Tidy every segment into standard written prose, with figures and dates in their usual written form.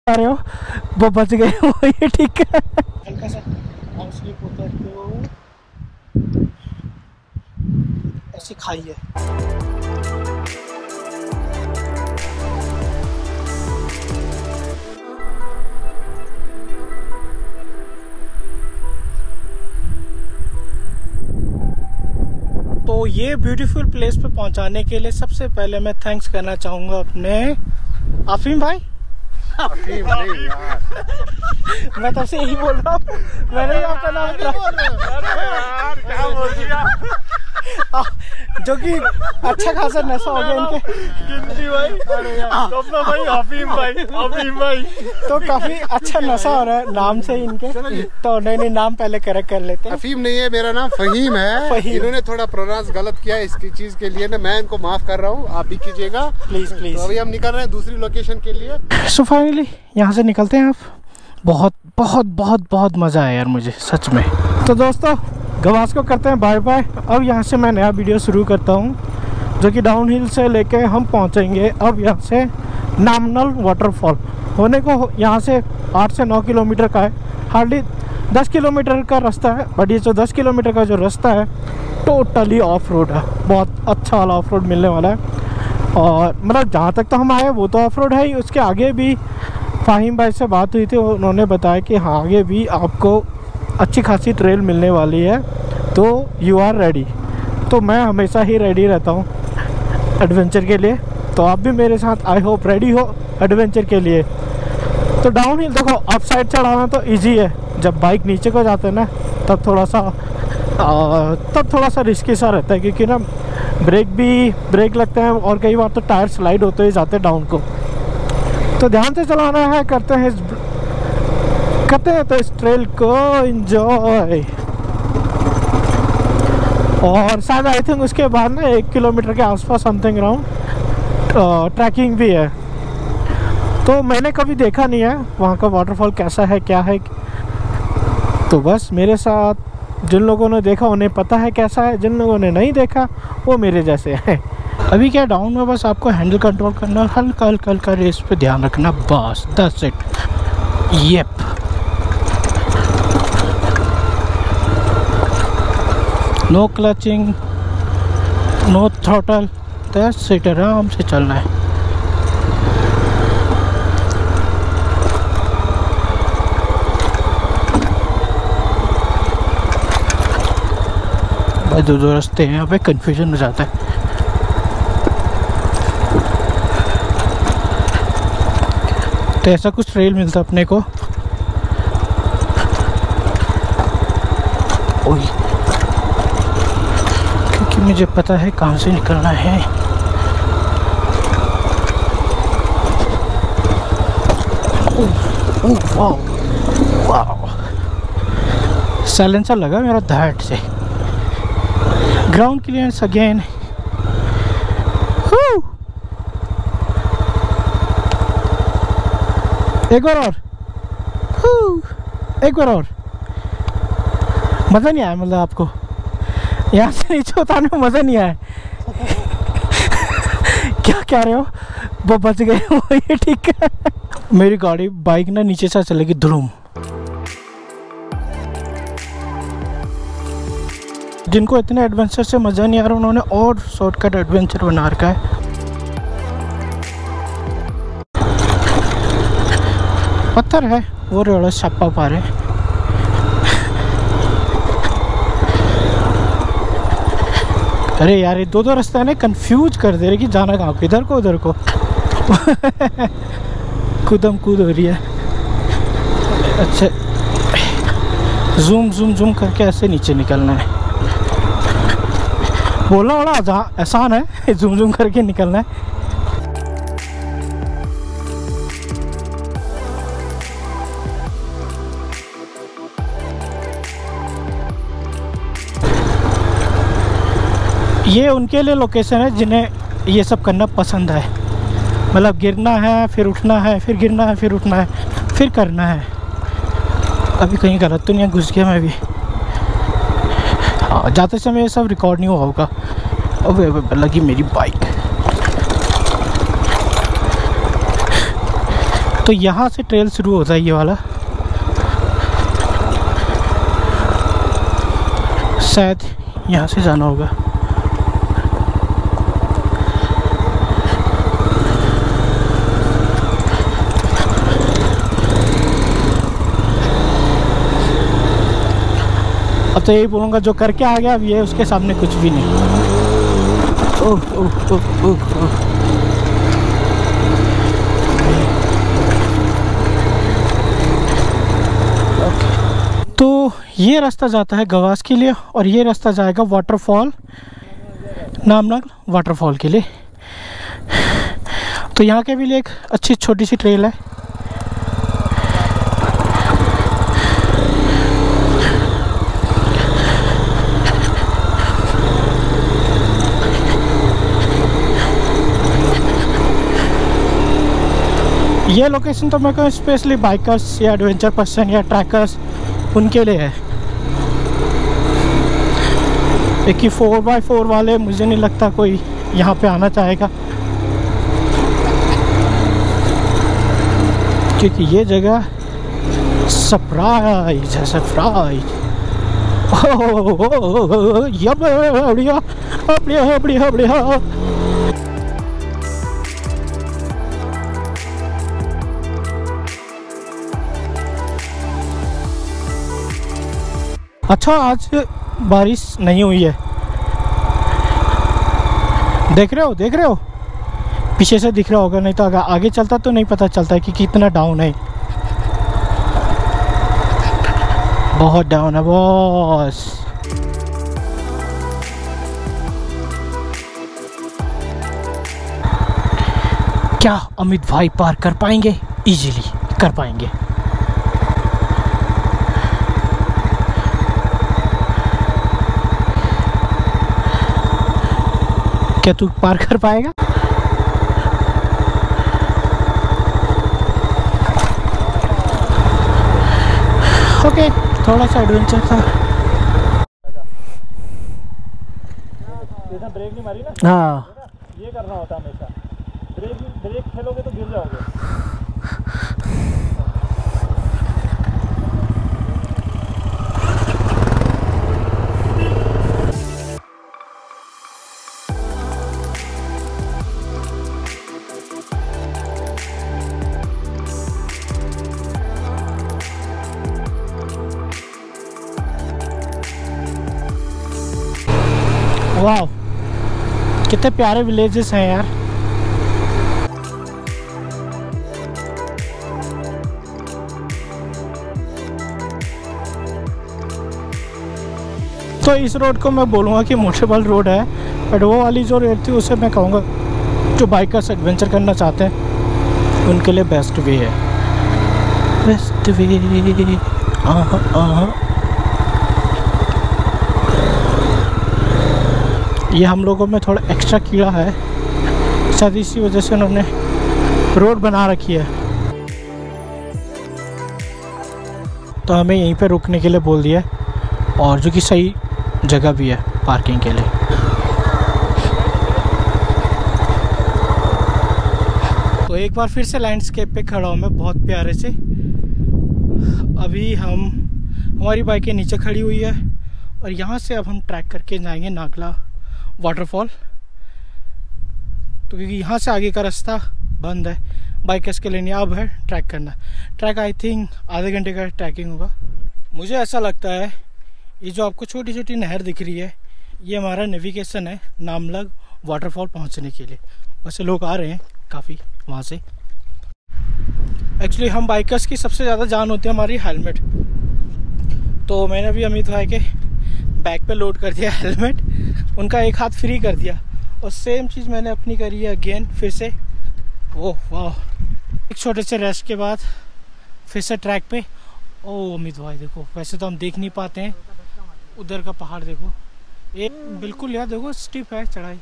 आ रहे हो वो बच गए हो ये ठीक है। हल्का सा स्लिप होता है तो ऐसी खाई है। तो ये ब्यूटीफुल प्लेस पे पहुंचाने के लिए सबसे पहले मैं थैंक्स करना चाहूंगा अपने आफीम भाई। अफीम नहीं यार, मैं तब से यही बोल रहा हूँ, मैंने आपका नाम क्या बोल दिया, जो कि अच्छा खासा नशा हो गया इनके गिनती भाई। अरे यार अपना भाई अफीम भाई तो काफी अच्छा नशा हो रहा है नाम से इनके, तो नहीं नाम पहले करेक्ट कर लेते हैं। अफीम नहीं है, मेरा नाम फहीम है। फहीम। इन्होंने थोड़ा प्रोनाउंस गलत किया, इसकी चीज के लिए ना मैं इनको माफ कर रहा हूँ, आप भी कीजिएगा प्लीज प्लीज। तो अभी हम निकल रहे हैं दूसरी लोकेशन के लिए। सो फाइनली यहाँ से निकलते हैं आप। बहुत बहुत बहुत बहुत मज़ा आया यार मुझे सच में। तो दोस्तों गवास को करते हैं बाय बाय। अब यहाँ से मैं नया वीडियो शुरू करता हूँ जो कि डाउन हिल से लेके हम पहुँचेंगे अब यहाँ से नामनल वाटरफॉल। होने को यहाँ से 8 से 9 किलोमीटर का है, हार्डली 10 किलोमीटर का रास्ता है, बट ये जो 10 किलोमीटर का जो रास्ता है टोटली ऑफ रोड है। बहुत अच्छा वाला ऑफ रोड मिलने वाला है। और मतलब जहाँ तक तो हम आए वो तो ऑफ रोड है ही, उसके आगे भी फ़हीम भाई से बात हुई थी, उन्होंने बताया कि हाँ आगे भी आपको अच्छी खासी ट्रेल मिलने वाली है, तो यू आर रेडी। तो मैं हमेशा ही रेडी रहता हूँ एडवेंचर के लिए, तो आप भी मेरे साथ आई होप रेडी हो एडवेंचर के लिए। तो डाउन हिल देखो अप साइड चढ़ाना तो ईजी है, जब बाइक नीचे को जाते हैं ना तब थोड़ा सा रिस्की सा रहता है, क्योंकि ना ब्रेक लगते हैं और कई बार तो टायर स्लाइड होते ही जाते हैं डाउन को। तो ध्यान से चलाना है, करते हैं तो इस ट्रेल को एंजॉय। और शायद आई थिंक उसके बाद ना 1 किलोमीटर के आसपास समथिंग राउंड ट्रैकिंग भी है। तो मैंने कभी देखा नहीं है वहाँ का वाटरफॉल कैसा है क्या है, तो बस मेरे साथ जिन लोगों ने देखा उन्हें पता है कैसा है, जिन लोगों ने नहीं देखा वो मेरे जैसे हैं। अभी क्या डाउन में बस आपको हैंडल कंट्रोल करना, हल्का हल्का हल्का रेस पे ध्यान रखना, बस that's it. Yep no clutching no throttle, that's it, आराम से चलना है। दो रास्ते हैं यहाँ पे, कंफ्यूजन हो जाता है। तो ऐसा कुछ ट्रेल मिलता अपने को। ओए क्योंकि मुझे पता है कहाँ से निकलना है। वाओ वाओ, साइलेंसर लगा मेरा धैट से। Ground clearance again. एक बार और मज़ा नहीं आया, मतलब आपको यहाँ से नीचे उतारने में मज़ा नहीं आया। क्या कह रहे हो, वो बच गए हो ये ठीक है। मेरी गाड़ी बाइक ना नीचे से चलेगी धुलूम। जिनको इतने एडवेंचर से मज़ा नहीं आ रहा उन्होंने और शॉर्टकट एडवेंचर बना रखा है। पत्थर है वो रोड़ा छापा पा रहे। अरे यार ये दो रास्ते ने कंफ्यूज कर दे रहे कि जाना कहाँ को, इधर को उधर को। कूदम कूद हो रही है। अच्छा जूम करके ऐसे नीचे निकलना है। बोलना बड़ा आसान है, जूम करके निकलना है। ये उनके लिए लोकेशन है जिन्हें ये सब करना पसंद है, मतलब गिरना है फिर उठना है, फिर गिरना है फिर उठना है, फिर करना है। अभी कहीं गलत तो नहीं घुस गया मैं भी। हाँ जाते समय ये सब रिकॉर्ड नहीं हुआ होगा। अब लगी मेरी बाइक। तो यहाँ से ट्रेल शुरू होता है ये वाला, शायद यहाँ से जाना होगा। अब तो यही बोलूँगा, जो करके आ गया अब ये उसके सामने कुछ भी नहीं। ओह ओह ओह ओह ओह। तो ये रास्ता जाता है गवास के लिए और ये रास्ता जाएगा वाटरफॉल, नामनग वाटरफॉल के लिए। तो यहाँ के भी लिए एक अच्छी छोटी सी ट्रेल है। ये लोकेशन तो मेरे को स्पेशली बाइकर्स या एडवेंचर पर्सन या ट्रैकर्स उनके लिए है। एक 4x4 वाले मुझे नहीं लगता कोई यहाँ पे आना चाहेगा, क्योंकि ये जगह सरप्राइज है, सरप्राइज। बढ़िया बढ़िया बढ़िया बढ़िया। अच्छा, आज बारिश नहीं हुई है, देख रहे हो, देख रहे हो, पीछे से दिख रहा होगा, नहीं तो अगर आगे चलता तो नहीं पता चलता है कि कितना डाउन है। बहुत डाउन है बॉस। क्या अमित भाई पार कर पाएंगे? इजीली कर पाएंगे। क्या तू पार कर पाएगा? ओके, थोड़ा सा एडवेंचर था। ब्रेक नहीं मारी ना? हाँ, ये करना होता है हमेशा। ब्रेक खेलोगे तो गिर जाओगे। वाह, कितने प्यारे विलेजेस हैं यार। तो इस रोड को मैं बोलूँगा कि मोटेबल रोड है, बट वो वाली जो रोड थी उसे मैं कहूँगा जो बाइकर्स एडवेंचर करना चाहते हैं उनके लिए बेस्ट वे है, बेस्ट वे। ये हम लोगों में थोड़ा एक्स्ट्रा कीड़ा है, शायद इसी वजह से उन्होंने रोड बना रखी है। तो हमें यहीं पे रुकने के लिए बोल दिया, और जो कि सही जगह भी है पार्किंग के लिए। तो एक बार फिर से लैंडस्केप पे खड़ा हूँ मैं, बहुत प्यारे से। अभी हमारी बाइकें नीचे खड़ी हुई है और यहाँ से अब हम ट्रैक करके जाएंगे नागला वाटरफॉल। तो क्योंकि यहाँ से आगे का रास्ता बंद है बाइकर्स के लिए, नहीं अब है ट्रैक करना। ट्रैक आई थिंक आधे घंटे का ट्रैकिंग होगा। मुझे ऐसा लगता है ये जो आपको छोटी छोटी नहर दिख रही है ये हमारा नेविगेशन है नामलग वाटरफॉल पहुँचने के लिए। वैसे लोग आ रहे हैं काफ़ी वहाँ से। एक्चुअली हम बाइकर्स की सबसे ज़्यादा जान होती है हमारी हेलमेट। तो मैंने अभी अमित भाई के बैग पे लोड कर दिया हेलमेट, उनका एक हाथ फ्री कर दिया, और सेम चीज़ मैंने अपनी करी है अगेन फिर से। ओह वाह, एक छोटे से रेस्ट के बाद फिर से ट्रैक पे। ओह अमित भाई देखो, वैसे तो हम देख नहीं पाते हैं, उधर का पहाड़ देखो, एक बिल्कुल यार देखो स्टीप है चढ़ाई।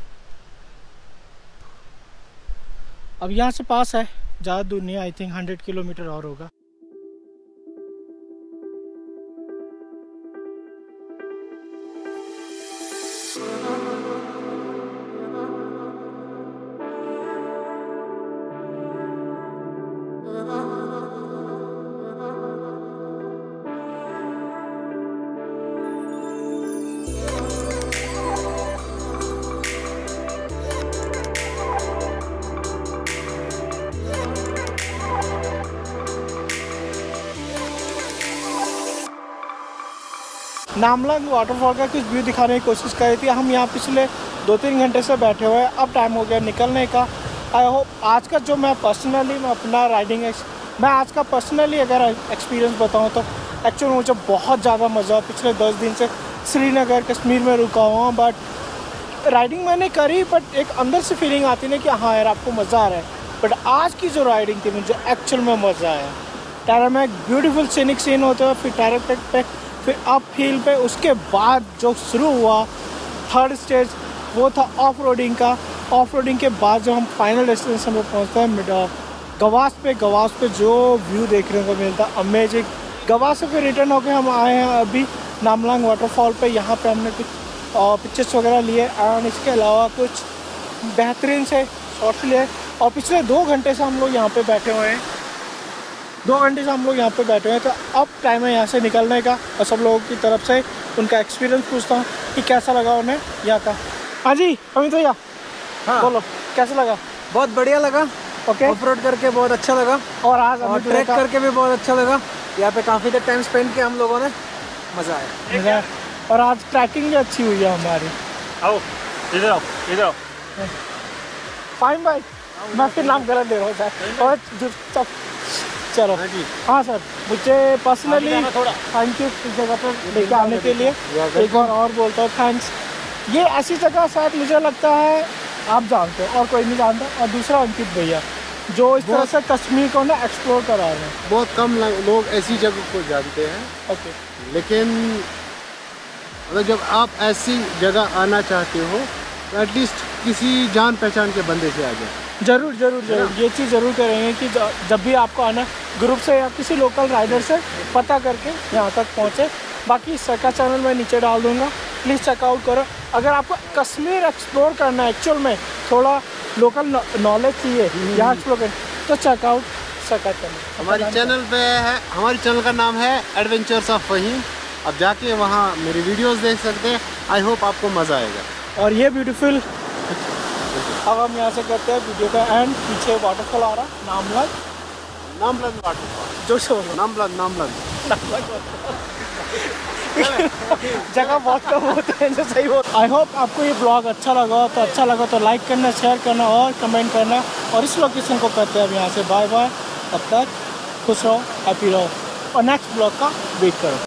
अब यहाँ से पास है, ज़्यादा दूर नहीं है, आई थिंक 100 किलोमीटर और होगा। नामलंग वाटरफॉल का कुछ व्यू दिखाने की कोशिश कर रही थी। हम यहाँ पिछले 2-3 घंटे से बैठे हुए हैं, अब टाइम हो गया निकलने का। आई होप आज का जो मैं अपना राइडिंग मैं आज का पर्सनली अगर एक्सपीरियंस बताऊँ तो एक्चुअली मुझे बहुत ज़्यादा मज़ा। पिछले 10 दिन से श्रीनगर कश्मीर में रुका हुआ हूँ, बट राइडिंग मैंने करी, बट एक अंदर से फीलिंग आती ना कि हाँ यार आपको मज़ा आ रहा है। बट आज की जो राइडिंग थी मुझे एक्चुअल में मज़ा आया। टैरामैक ब्यूटीफुल सीनिक सीन होते हुए फिर टैरामैक पे फिर अप हिल पे, उसके बाद जो शुरू हुआ 3rd स्टेज वो था ऑफ रोडिंग का। ऑफ रोडिंग के बाद जब हम फाइनल डेस्टिनेशन पर पहुँचते हैं गवास पे जो व्यू देखने को मिलता अमेजिंग। गवास से फिर रिटर्न होकर हम आए हैं अभी नामलंग वाटरफॉल पे। यहाँ पे हमने कुछ पिक्चर्स वगैरह लिए एंड इसके अलावा कुछ बेहतरीन से शॉट्स लिए। और पिछले 2 घंटे से हम लोग यहाँ पे बैठे हुए हैं, 2 घंटे से हम लोग यहाँ पे बैठे हुए हैं। तो अब टाइम है यहाँ से निकलने का और सब लोगों की तरफ से उनका एक्सपीरियंस पूछता हूँ कि कैसा लगा उन्हें यहाँ का। हाँ जी अमित भैया, हाँ बोलो कैसा लगा? बहुत बढ़िया लगा। ओके, ऑफ रोड करके बहुत अच्छा लगा और आज और ट्रैक करके भी बहुत अच्छा लगा। यहाँ पे काफ़ी देर टाइम स्पेंड किया हम लोगों ने, मज़ा आया। और आज ट्रैकिंग भी अच्छी हुई है हमारी। आओ इधर आओ, इधर आओ। फाइन भाई, मैं फिर नाम गलत दे रहा हूँ सर। और चलो हाँ सर, मुझे पर्सनली थैंक यू इस जगह पर लेके आने के लिए। एक और बोलता हूँ थैंक्स। ये ऐसी जगह शायद मुझे लगता है आप जानते हो और कोई नहीं जानता। और दूसरा अंकित भैया जो इस तरह से कश्मीर को ना एक्सप्लोर करा रहे हैं। बहुत कम लोग ऐसी जगह को जानते हैं। ओके, लेकिन अगर जब आप ऐसी जगह आना चाहते हो तो एटलीस्ट किसी जान पहचान के बंदे से आ जाए। ज़रूर ज़रूर ज़रूर ये चीज़ ज़रूर करेंगे कि जब भी आपको आना ग्रुप से या किसी लोकल राइडर से पता करके यहाँ तक पहुँचे। बाकी इसका चैनल मैं नीचे डाल दूँगा, प्लीज़ चेकआउट करो। अगर आपको कश्मीर एक्सप्लोर करना है, एक्चुअल में थोड़ा लोकल नॉलेज चाहिए यहाँ एक्सप्लोर करना, तो चेकआउट सका चैनल हमारे चैनल पे है। हमारे चैनल का नाम है एडवेंचर्स ऑफ फ़हीम। अब जाके वहाँ मेरी वीडियोस देख सकते हैं। आई होप आपको मज़ा आएगा। और ये ब्यूटीफुल अब हम यहाँ से करते हैं वीडियो का एंड। पीछे वाटरफॉल आ रहा नामलंग वाटरफॉल जो शो नामलंग जगह बहुत कम होते हैं जो सही होता। आई होप आपको ये ब्लॉग अच्छा लगा तो लाइक करना, शेयर करना और कमेंट करना। और इस लोकेशन को करते हैं अब यहाँ से बाय बाय। तब तक खुश रहो, हैप्पी रहो और नेक्स्ट ब्लॉग का वेट करो।